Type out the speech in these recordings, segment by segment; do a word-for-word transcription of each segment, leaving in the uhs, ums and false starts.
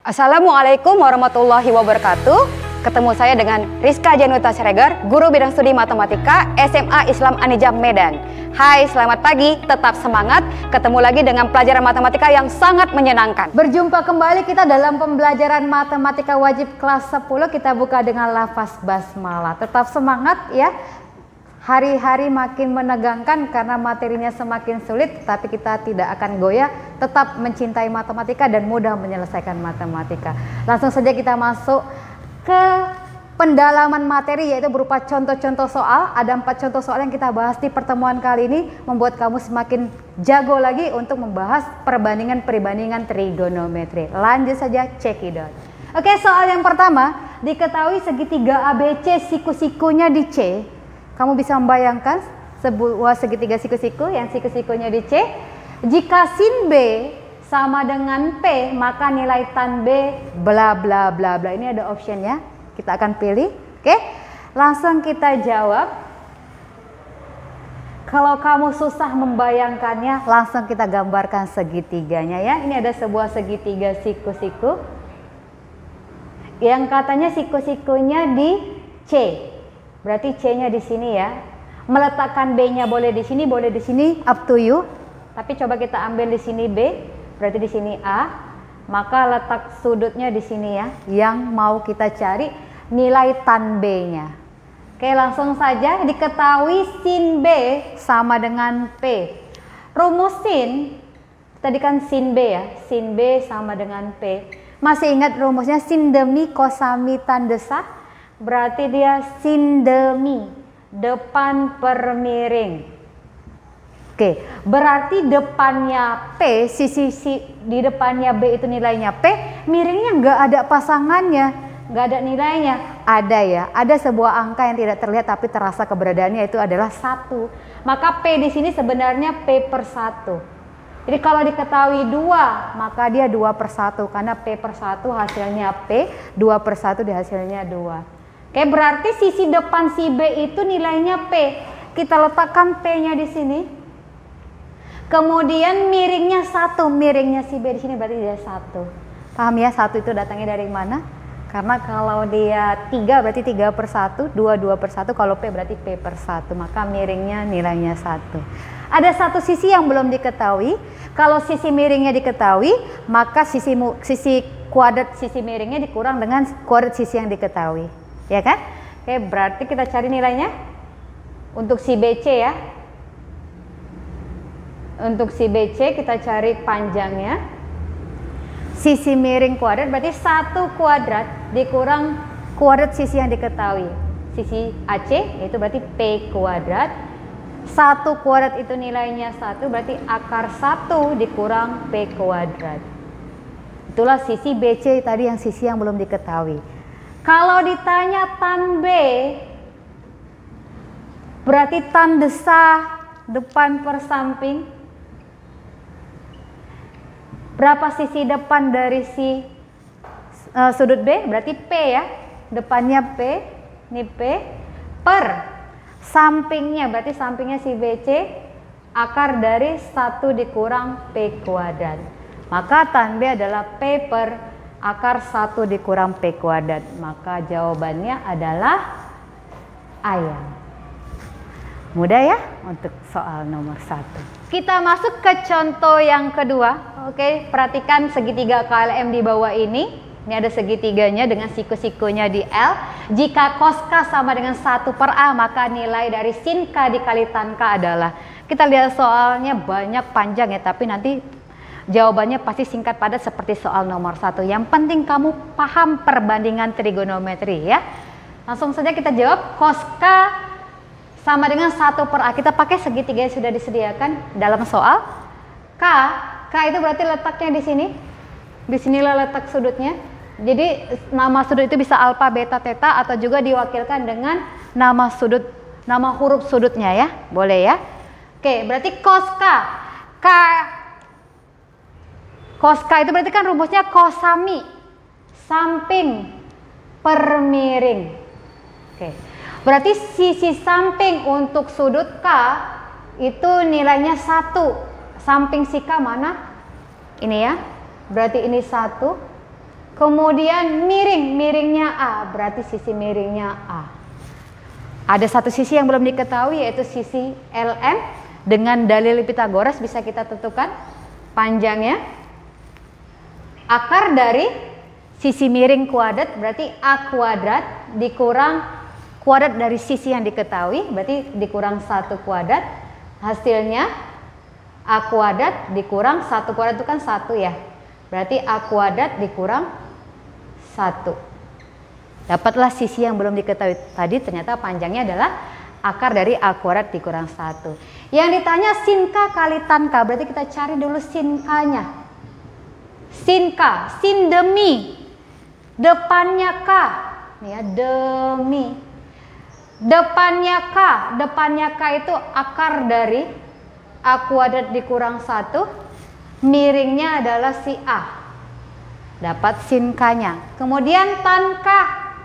Assalamualaikum warahmatullahi wabarakatuh. Ketemu saya dengan Rizka Januta Siregar, Guru Bidang Studi Matematika S M A Islam Anijam Medan. Hai, selamat pagi, tetap semangat. Ketemu lagi dengan pelajaran matematika yang sangat menyenangkan. Berjumpa kembali kita dalam pembelajaran matematika wajib kelas sepuluh. Kita buka dengan lafaz basmalah. Tetap semangat ya. Hari-hari makin menegangkan karena materinya semakin sulit, tapi kita tidak akan goyah, tetap mencintai matematika dan mudah menyelesaikan matematika. Langsung saja kita masuk ke pendalaman materi, yaitu berupa contoh-contoh soal. Ada empat contoh soal yang kita bahas di pertemuan kali ini, membuat kamu semakin jago lagi untuk membahas perbandingan-perbandingan trigonometri. Lanjut saja, cekidot. Oke, soal yang pertama, diketahui segitiga A B C siku-sikunya di C. Kamu bisa membayangkan sebuah segitiga siku-siku yang siku-sikunya di C. Jika sin B sama dengan P, maka nilai tan B bla bla bla bla. Ini ada optionnya, kita akan pilih. Oke, langsung kita jawab. Kalau kamu susah membayangkannya, langsung kita gambarkan segitiganya ya. Ini ada sebuah segitiga siku-siku yang katanya siku-sikunya di C. Berarti C-nya di sini ya. Meletakkan B-nya boleh di sini, boleh di sini, up to you. Tapi coba kita ambil di sini B, berarti di sini A. Maka letak sudutnya di sini ya, yang mau kita cari nilai tan B-nya. Oke, langsung saja. Diketahui sin B sama dengan P. Rumus sin, tadi kan sin B ya, sin B sama dengan P. Masih ingat rumusnya sin demi kosami tan desa? Berarti dia sin demi, depan per miring. Oke, berarti depannya P, sisi si, di depannya B itu nilainya P, miringnya nggak ada pasangannya, nggak ada nilainya. Ada ya, ada sebuah angka yang tidak terlihat tapi terasa keberadaannya, itu adalah satu. Maka P di sini sebenarnya P per satu. Jadi kalau diketahui dua, maka dia dua per satu, karena P per satu hasilnya P, dua per satu dihasilnya dua. Oke, berarti sisi depan si B itu nilainya P. Kita letakkan P-nya di sini. Kemudian miringnya satu, miringnya si B di sini berarti dia satu. Paham ya, satu itu datangnya dari mana? Karena kalau dia tiga berarti tiga per satu, dua, dua per satu, kalau P berarti P per satu, maka miringnya nilainya satu. Ada satu sisi yang belum diketahui. Kalau sisi miringnya diketahui, maka sisi, sisi kuadrat sisi miringnya dikurang dengan kuadrat sisi yang diketahui. Ya kan? Oke, berarti kita cari nilainya untuk si B C ya. Untuk si B C kita cari panjangnya. Sisi miring kuadrat berarti satu kuadrat dikurang kuadrat sisi yang diketahui. Sisi A C itu berarti P kuadrat. Satu kuadrat itu nilainya satu, berarti akar satu dikurang P kuadrat. Itulah sisi B C tadi, yang sisi yang belum diketahui. Kalau ditanya tan B, berarti tan desa depan per samping. Berapa sisi depan dari si uh, sudut B? Berarti P ya. Depannya P, ini P, per sampingnya, berarti sampingnya si B C, akar dari satu dikurang P kuadrat. Maka tan B adalah P per akar satu dikurang P kuadrat. Maka jawabannya adalah ayam. Mudah ya untuk soal nomor satu. Kita masuk ke contoh yang kedua. Oke, perhatikan segitiga K L M di bawah ini. Ini ada segitiganya dengan siku-sikunya di L. Jika cos K sama dengan satu per A, maka nilai dari sin K dikali tan K adalah. Kita lihat soalnya banyak panjang ya, tapi nanti jawabannya pasti singkat padat seperti soal nomor satu. Yang penting kamu paham perbandingan trigonometri ya. Langsung saja kita jawab. Cos K sama dengan satu per A. Kita pakai segitiga yang sudah disediakan dalam soal. K, K itu berarti letaknya di sini. Di sinilah letak sudutnya. Jadi nama sudut itu bisa alfa, beta, theta, atau juga diwakilkan dengan nama sudut, nama huruf sudutnya ya. Boleh ya. Oke, berarti cos K. K Cos K itu berarti kan rumusnya kosami, samping per miring. Oke, berarti sisi samping untuk sudut K itu nilainya satu. Samping si K mana? Ini ya, berarti ini satu. Kemudian miring, miringnya A, berarti sisi miringnya A. Ada satu sisi yang belum diketahui, yaitu sisi L M. Dengan dalil Pythagoras bisa kita tentukan panjangnya. Akar dari sisi miring kuadrat berarti A kuadrat dikurang kuadrat dari sisi yang diketahui, berarti dikurang satu kuadrat. Hasilnya A kuadrat dikurang satu kuadrat itu kan satu ya. Berarti A kuadrat dikurang satu. Dapatlah sisi yang belum diketahui tadi, ternyata panjangnya adalah akar dari A kuadrat dikurang satu. Yang ditanya sin K kali tan K, berarti kita cari dulu sin K-nya. Sin K, sin demi. Depannya K. Nih ya, demi. Depannya K, depannya K itu akar dari A kuadrat dikurang satu. Miringnya adalah si A. Dapat sin K-nya. Kemudian tan K.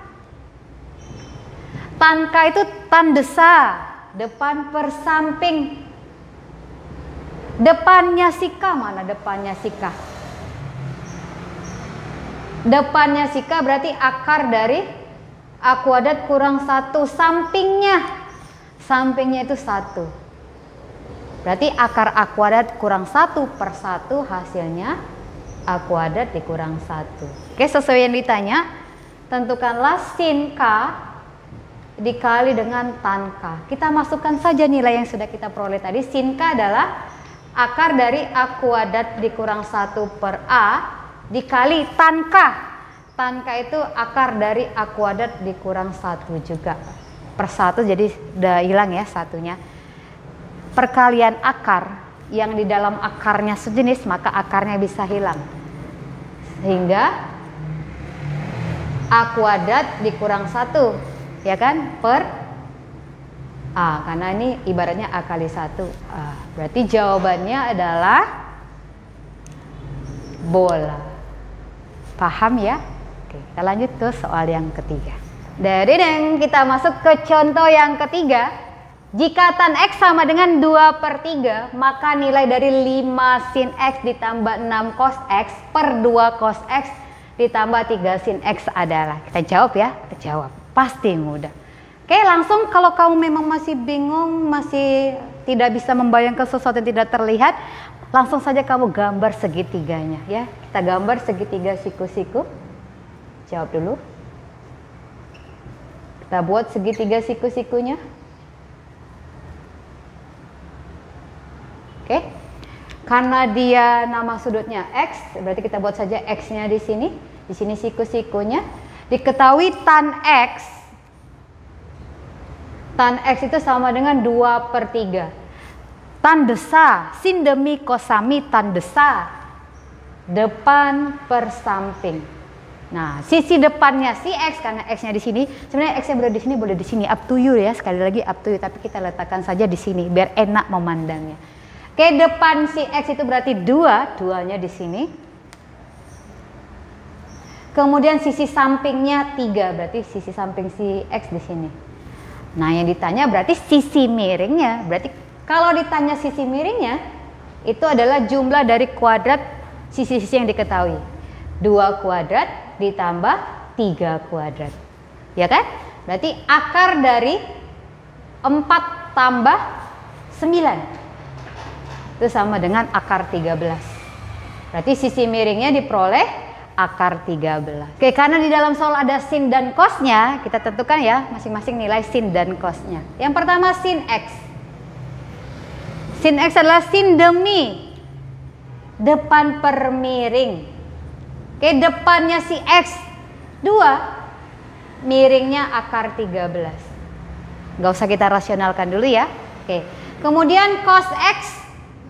Tan K itu tan desa, depan per samping. Depannya si K, mana depannya si K? Depannya si K berarti akar dari A kuadrat kurang satu. Sampingnya, sampingnya itu satu. Berarti akar A kuadrat kurang satu per satu, hasilnya A kuadrat dikurang satu. Oke, sesuai yang ditanya, tentukanlah sin K dikali dengan tan K. Kita masukkan saja nilai yang sudah kita peroleh tadi. Sin K adalah akar dari A kuadrat dikurang satu per A dikali tan K. Tan K itu akar dari A kuadrat dikurang satu juga. Per satu, jadi udah hilang ya satunya. Perkalian akar yang di dalam akarnya sejenis, maka akarnya bisa hilang. Sehingga A kuadrat dikurang satu, ya kan, per A, karena ini ibaratnya A kali satu. A. Berarti jawabannya adalah bola. Paham ya? Oke, kita lanjut ke soal yang ketiga. Dari yang kita masuk ke contoh yang ketiga. Jika tan X sama dengan dua per tiga, maka nilai dari lima sin X ditambah enam cos X per dua cos X ditambah tiga sin X adalah. Kita jawab ya, kita jawab. Pasti mudah. Oke, langsung kalau kamu memang masih bingung, masih tidak bisa membayangkan sesuatu yang tidak terlihat, langsung saja kamu gambar segitiganya ya. Kita gambar segitiga siku-siku. Jawab dulu. Kita buat segitiga siku-sikunya. Oke, karena dia nama sudutnya X, berarti kita buat saja X-nya di sini. Di sini siku-sikunya. Diketahui tan X. Tan X itu sama dengan dua per tiga. Tan desa, sin demi kosami tan desa. Depan per samping. Nah, sisi depannya si X, karena X-nya di sini. Sebenarnya X-nya boleh di sini, boleh di sini. Up to you ya, sekali lagi up to you. Tapi kita letakkan saja di sini, biar enak memandangnya. Oke, depan si X itu berarti dua, duanya di sini. Kemudian sisi sampingnya tiga, berarti sisi samping si X di sini. Nah, yang ditanya berarti sisi miringnya. Berarti kalau ditanya sisi miringnya, itu adalah jumlah dari kuadrat sisi-sisi yang diketahui. dua kuadrat ditambah tiga kuadrat. Ya kan? Berarti akar dari empat tambah sembilan. Itu sama dengan akar tiga belas. Berarti sisi miringnya diperoleh akar tiga belas. Oke, karena di dalam soal ada sin dan cosnya, kita tentukan ya masing-masing nilai sin dan cosnya. Yang pertama sin X. Sin X adalah sin demi depan per miring. Oke, depannya si X dua, miringnya akar tiga belas. Gak usah kita rasionalkan dulu ya. Oke, kemudian cos X.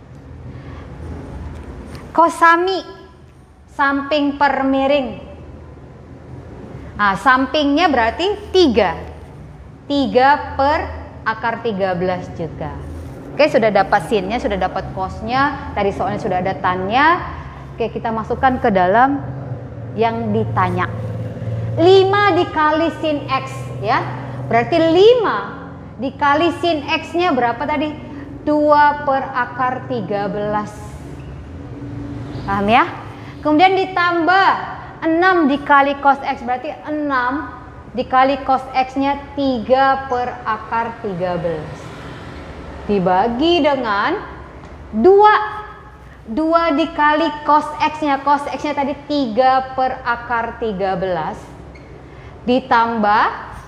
Kosami, samping per miring. Nah, sampingnya berarti tiga. tiga per akar tiga belas juga. Oke, sudah dapat sinnya, sudah dapat cosnya. Tadi soalnya sudah ada tannya. Oke, kita masukkan ke dalam yang ditanya. lima dikali sin X ya. Berarti lima dikali sin X-nya berapa tadi? dua per akar tiga belas. Paham ya? Kemudian ditambah enam dikali cos X berarti enam dikali cos X-nya tiga per akar tiga belas. Dibagi dengan dua. dua dikali cos X-nya. Cos X-nya tadi tiga per akar tiga belas. Ditambah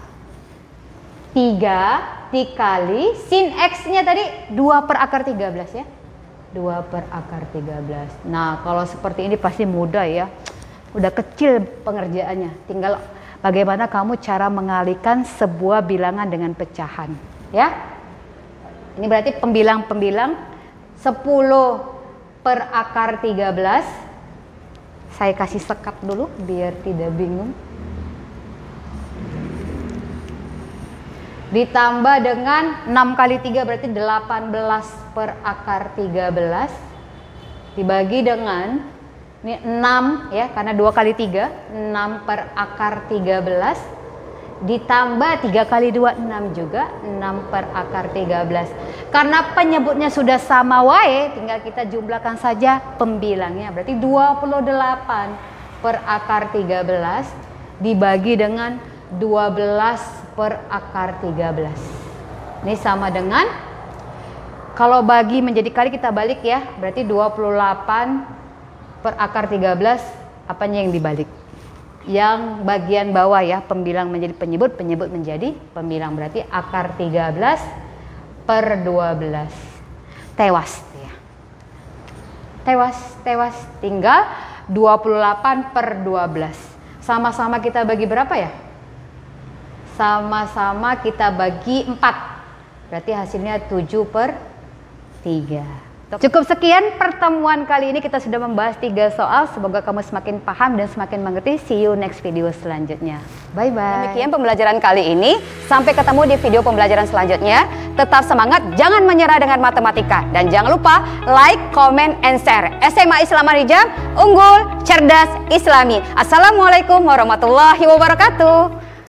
tiga dikali sin X-nya tadi dua per akar tiga belas ya. dua per akar tiga belas. Nah, kalau seperti ini pasti mudah ya. Udah kecil pengerjaannya. Tinggal bagaimana kamu cara mengalihkan sebuah bilangan dengan pecahan, ya. Ini berarti pembilang-pembilang sepuluh per akar tiga belas. Saya kasih sekat dulu biar tidak bingung. Ditambah dengan enam kali tiga berarti delapan belas per akar tiga belas. Dibagi dengan ini enam ya, karena dua kali tiga, enam per akar tiga belas. Ditambah tiga kali dua, enam juga, enam per akar tiga belas. Karena penyebutnya sudah sama wae, tinggal kita jumlahkan saja pembilangnya. Berarti dua puluh delapan per akar tiga belas dibagi dengan dua belas per akar tiga belas. Ini sama dengan, kalau bagi menjadi kali kita balik ya, berarti dua puluh delapan per akar tiga belas, apanya yang dibalik? Yang bagian bawah ya, pembilang menjadi penyebut, penyebut menjadi pembilang, berarti akar tiga belas per dua belas. Tewas ya. Tewas, tewas, tinggal dua puluh delapan per dua belas. Sama-sama kita bagi berapa ya? Sama-sama kita bagi empat. Berarti hasilnya tujuh per tiga. Cukup sekian pertemuan kali ini, kita sudah membahas tiga soal. Semoga kamu semakin paham dan semakin mengerti. See you next video selanjutnya. Bye bye. Demikian pembelajaran kali ini. Sampai ketemu di video pembelajaran selanjutnya. Tetap semangat, jangan menyerah dengan matematika. Dan jangan lupa like, comment, and share. S M A Islam Marijam, unggul, cerdas, islami. Assalamualaikum warahmatullahi wabarakatuh.